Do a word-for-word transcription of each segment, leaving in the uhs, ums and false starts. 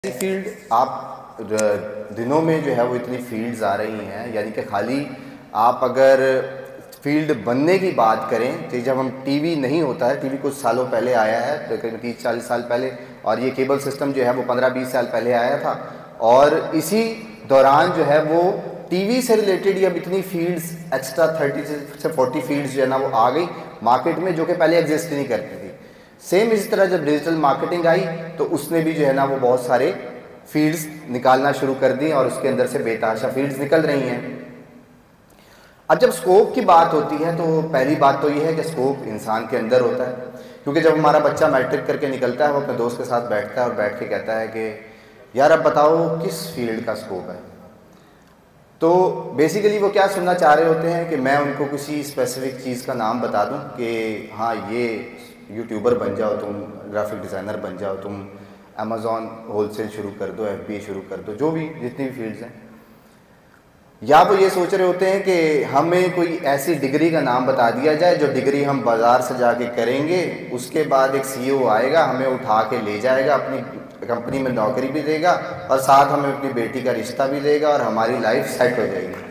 ऐसी फील्ड आप दिनों में जो है वो इतनी फील्ड्स आ रही हैं, यानी कि खाली आप अगर फील्ड बनने की बात करें तो जब हम टीवी नहीं होता है, टीवी कुछ सालों पहले आया है, तकरीबन तो तीस चालीस साल पहले, और ये केबल सिस्टम जो है वो पंद्रह बीस साल पहले आया था। और इसी दौरान जो है वो टीवी से रिलेटेड अब इतनी फील्ड्स एक्स्ट्रा थर्टी से फोर्टी फील्ड्स जो है ना वो आ गई मार्केट में, जो कि पहले एग्जिस्ट नहीं करती थी। सेम इसी तरह जब डिजिटल मार्केटिंग आई तो उसने भी जो है ना वो बहुत सारे फील्ड्स निकालना शुरू कर दी और उसके अंदर से बेतहाशा फील्ड्स निकल रही हैं। अब जब स्कोप की बात होती है तो पहली बात तो ये है कि स्कोप इंसान के अंदर होता है, क्योंकि जब हमारा बच्चा मैट्रिक करके निकलता है वो अपने दोस्त के साथ बैठता है और बैठ के कहता है कि यार अब बताओ किस फील्ड का स्कोप है। तो बेसिकली वो क्या सुनना चाह रहे होते हैं कि मैं उनको किसी स्पेसिफिक चीज़ का नाम बता दूं कि हाँ ये यूट्यूबर बन जाओ, तुम ग्राफिक डिज़ाइनर बन जाओ, तुम अमेज़ॉन होलसेल शुरू कर दो, एफबीए शुरू कर दो, जो भी जितनी भी फील्ड्स हैं। या वो ये सोच रहे होते हैं कि हमें कोई ऐसी डिग्री का नाम बता दिया जाए जो डिग्री हम बाज़ार से जाके करेंगे, उसके बाद एक सीईओ आएगा हमें उठा के ले जाएगा, अपनी कंपनी में नौकरी भी देगा और साथ हमें अपनी बेटी का रिश्ता भी देगा और हमारी लाइफ सेट हो जाएगी।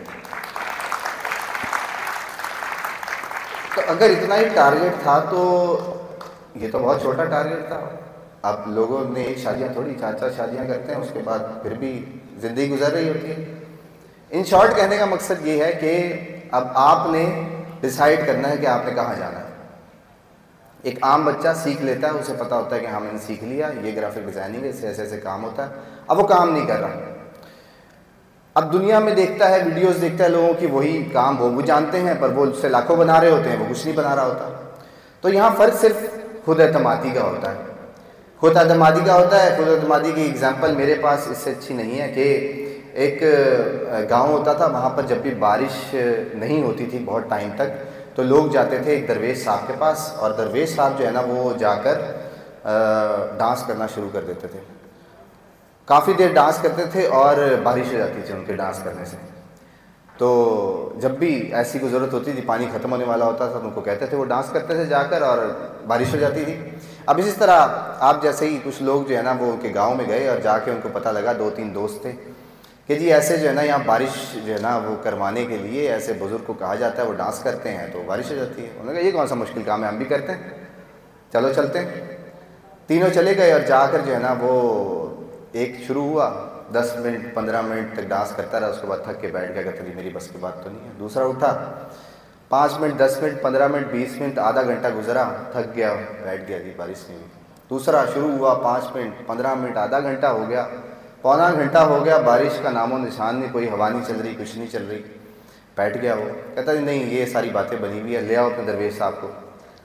तो अगर इतना ही टारगेट था तो ये तो बहुत छोटा टारगेट था। अब लोगों ने एक शादियाँ थोड़ी चार चार शादियाँ करते हैं, उसके बाद फिर भी ज़िंदगी गुजर रही होती है। इन शॉर्ट कहने का मकसद ये है कि अब आपने डिसाइड करना है कि आपने कहाँ जाना है। एक आम बच्चा सीख लेता है, उसे पता होता है कि हाँ मैंने सीख लिया, ये ग्राफिक डिज़ाइनिंग है, इससे ऐसे ऐसे काम होता है। अब वो काम नहीं कर रहा। अब दुनिया में देखता है, वीडियोस देखता है लोगों की, वही काम वो वो जानते हैं, पर वो उससे लाखों बना रहे होते हैं, वो कुछ नहीं बना रहा होता। तो यहाँ फ़र्क सिर्फ खुद एतमादी का होता है। खुद एतमादी का होता है। खुद एतमादी की एग्जांपल मेरे पास इससे अच्छी नहीं है कि एक गांव होता था, वहाँ पर जब भी बारिश नहीं होती थी बहुत टाइम तक, तो लोग जाते थे एक दरवेश साहब के पास, और दरवेश साहब जो है ना वो जाकर डांस करना शुरू कर देते थे। काफ़ी देर डांस करते थे और बारिश हो जाती थी उनके डांस करने से। तो जब भी ऐसी कोई ज़रूरत होती थी, पानी ख़त्म होने वाला होता था, तो उनको कहते थे, वो डांस करते थे जाकर और बारिश हो जाती थी। अब इसी तरह आप जैसे ही कुछ लोग जो है ना वो उनके गांव में गए और जाके उनको पता लगा, दो तीन दोस्त थे कि जी ऐसे जो है ना यहाँ बारिश जो है ना वो करवाने के लिए ऐसे बुज़ुर्ग को कहा जाता है, वो डांस करते हैं तो बारिश हो जाती है। उन्होंने कहा ये कौन सा मुश्किल काम है, हम भी करते हैं, चलो चलते हैं। तीनों चले गए और जाकर जो है ना वो एक शुरू हुआ, दस मिनट पंद्रह मिनट तक डांस करता रहा, उसके बाद थक के बैठ गया, कहता जी मेरी बस की बात तो नहीं है। दूसरा उठा, पाँच मिनट दस मिनट पंद्रह मिनट बीस मिनट आधा घंटा गुजरा, थक गया, बैठ गया जी बारिश नहीं हुई। दूसरा शुरू हुआ, पाँच मिनट पंद्रह मिनट आधा घंटा हो गया, पौना घंटा हो गया, बारिश का नामो निशान नहीं, कोई हवा नहीं चल रही, कुछ नहीं चल रही। बैठ गया वो, कहता जी नहीं ये सारी बातें बनी हुई है, ले आओ अपने दरवेश साहब को।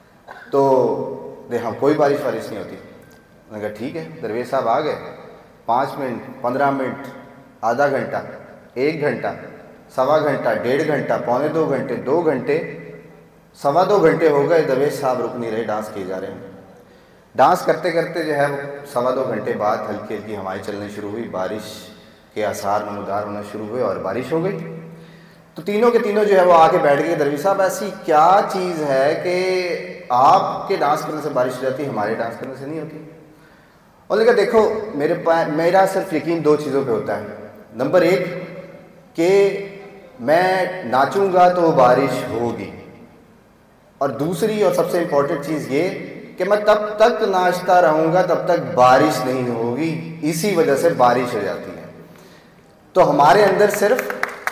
तो देखा कोई बारिश वारिश नहीं होती। मैंने कहा ठीक है। दरवेश साहब आ गए, पाँच मिनट पंद्रह मिनट आधा घंटा, एक घंटा, सवा घंटा, डेढ़ घंटा, पौने दो घंटे, दो घंटे, सवा दो घंटे हो गए, दरवेश साहब रुक नहीं रहे, डांस किए जा रहे हैं। डांस करते करते जो है वो सवा दो घंटे बाद हल्की हल्की हवाएं चलनी शुरू हुई, बारिश के आसार नमूदार होना शुरू हुए और बारिश हो गई। तो तीनों के तीनों जो है वो आके बैठ गए। दरवेश साहब ऐसी क्या चीज़ है कि आपके डांस करने से बारिश हो जाती है, हमारे डांस करने से नहीं होती? और लेकिन देखो मेरे पास मेरा सिर्फ यकीन दो चीज़ों पे होता है। नंबर एक कि मैं नाचूंगा तो बारिश होगी, और दूसरी और सबसे इम्पोर्टेंट चीज़ ये कि मैं तब तक नाचता रहूँगा तब तक बारिश नहीं होगी, इसी वजह से बारिश हो जाती है। तो हमारे अंदर सिर्फ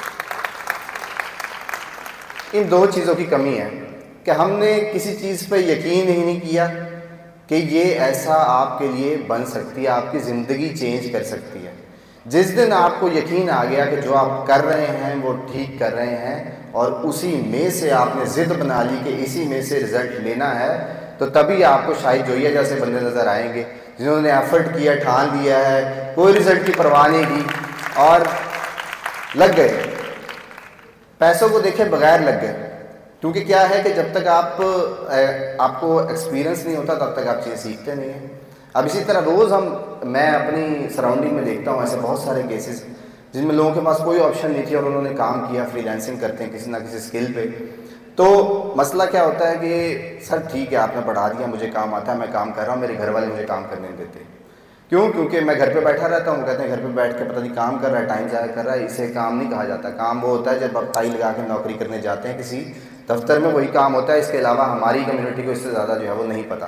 इन दो चीज़ों की कमी है कि हमने किसी चीज़ पे यकीन ही नहीं किया कि ये ऐसा आपके लिए बन सकती है, आपकी ज़िंदगी चेंज कर सकती है। जिस दिन आपको यकीन आ गया कि जो आप कर रहे हैं वो ठीक कर रहे हैं और उसी में से आपने ज़िद बना ली कि इसी में से रिज़ल्ट लेना है, तो तभी आपको शायद जोइया जैसे बंदे नज़र आएंगे जिन्होंने एफर्ट किया, ठान लिया है, कोई रिज़ल्ट की परवाह नहीं की और लग गए, पैसों को देखे बगैर लग गए। क्योंकि क्या है कि जब तक आप आपको एक्सपीरियंस नहीं होता तब तक आप चीज़ें सीखते नहीं हैं। अब इसी तरह रोज़ हम मैं अपनी सराउंडिंग में देखता हूँ ऐसे बहुत सारे केसेस जिनमें लोगों के पास कोई ऑप्शन नहीं थी और उन्होंने काम किया, फ्रीलांसिंग करते हैं किसी ना किसी स्किल पे। तो मसला क्या होता है कि सर ठीक है आपने बढ़ा दिया, मुझे काम आता है, मैं काम कर रहा हूँ, मेरे घर वाले मुझे काम करने नहीं देते। क्यों? क्योंकि मैं घर पे बैठा रहता हूँ, कहते हैं घर पे बैठ के पता नहीं काम कर रहा है, टाइम ज़ाया कर रहा है। इसे काम नहीं कहा जाता। काम वो होता है जब आप टाई लगा के नौकरी करने जाते हैं किसी दफ्तर में, वही काम होता है। इसके अलावा हमारी कम्युनिटी को इससे ज़्यादा जो है वो नहीं पता।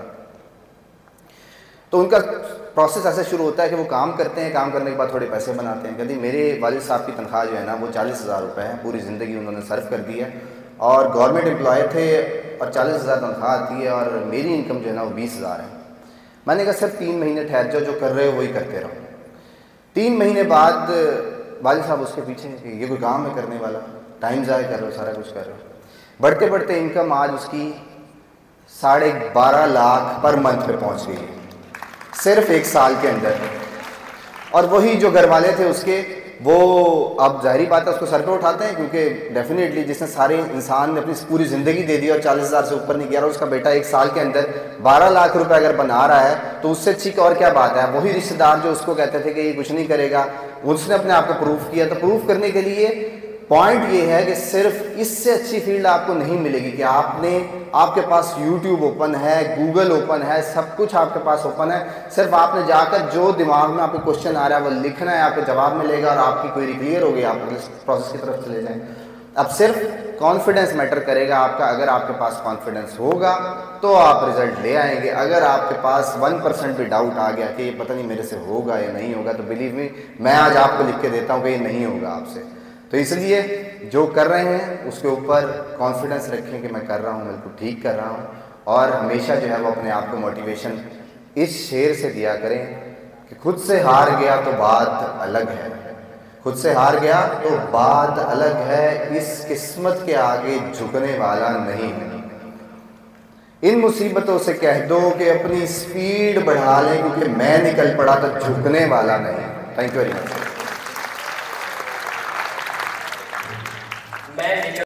तो उनका प्रोसेस ऐसे शुरू होता है कि वो काम करते हैं, काम करने के बाद थोड़े पैसे बनाते हैं। कहते मेरे वालिद साहब की तनख्वाह जो है ना वो चालीस हज़ार रुपये है, पूरी ज़िंदगी उन्होंने सर्व कर दी है और गवर्नमेंट एम्प्लॉय थे और चालीस हज़ार तनख्वाह आती है और मेरी इनकम जो है ना वो बीस हज़ार है। मैंने कहा सर तीन महीने ठहर जाओ, जो कर रहे हो वही करते रहो। तीन महीने बाद वालिद साहब उसके पीछे कि ये कोई काम है करने वाला, टाइम ज़ाया कर रहे हो, सारा कुछ कर रहे हो। बढ़ते बढ़ते इनकम आज उसकी साढ़े बारह लाख पर मंथ पे पहुंच गई है, सिर्फ एक साल के अंदर। और वही जो घर वाले थे उसके, वो अब जाहिर बात है उसको सर पे उठाते हैं, क्योंकि डेफिनेटली जिसने सारे इंसान ने अपनी पूरी ज़िंदगी दे दी और चालीस हज़ार से ऊपर नहीं किया, और उसका बेटा एक साल के अंदर बारह लाख रुपए अगर बना रहा है तो उससे अच्छी और क्या बात है। वही रिश्तेदार जो उसको कहते थे कि ये कुछ नहीं करेगा, उसने अपने आप को प्रूफ किया। तो प्रूफ करने के लिए पॉइंट ये है कि सिर्फ इससे अच्छी फील्ड आपको नहीं मिलेगी कि आपने आपके पास यूट्यूब ओपन है, गूगल ओपन है, सब कुछ आपके पास ओपन है। सिर्फ आपने जाकर जो दिमाग में आपको क्वेश्चन आ रहा है वो लिखना है, आपको जवाब मिलेगा और आपकी क्वेरी क्लियर होगी, आप इस प्रोसेस की तरफ चले जाएं। अब सिर्फ कॉन्फिडेंस मैटर करेगा आपका। अगर आपके पास कॉन्फिडेंस होगा तो आप रिजल्ट ले आएंगे। अगर आपके पास वन परसेंट भी डाउट आ गया कि ये पता नहीं मेरे से होगा या नहीं होगा, तो बिलीव मी, मैं आज आपको लिख के देता हूँ कि ये नहीं होगा आपसे। तो इसलिए जो कर रहे हैं उसके ऊपर कॉन्फिडेंस रखें कि मैं कर रहा हूँ, बिल्कुल ठीक कर रहा हूँ। और हमेशा जो है वो अपने आप को मोटिवेशन इस शेर से दिया करें कि खुद से हार गया तो बात अलग है, खुद से हार गया तो बात अलग है, इस किस्मत के आगे झुकने वाला नहीं है। इन मुसीबतों से कह दो कि अपनी स्पीड बढ़ा लें, क्योंकि मैं निकल पड़ा तो झुकने वाला नहीं। Thank you very much.